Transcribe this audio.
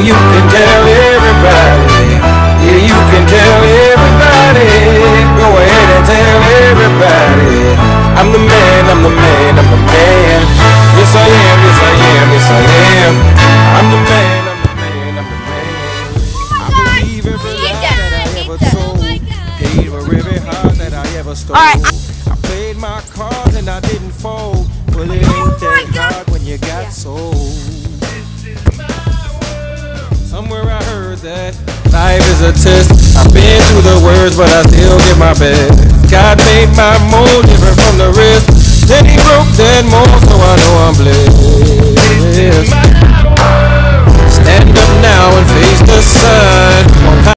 you can tell everybody. Yeah, you can tell everybody. Go ahead and tell everybody. I'm the man, I'm the man, I'm the man. Yes I am, yes I am, yes I am. I'm the man, I'm the man, I'm the man. I believe every lie that I ever told. Paid for every heart that I ever stole. I played my cards and I didn't fold. Well, it ain't that hard when you got sold. Somewhere I heard that life is a test. I've been through the worst, but I still give my best. God made my mold different from the rest. Then he broke that mold, so I know I'm blessed.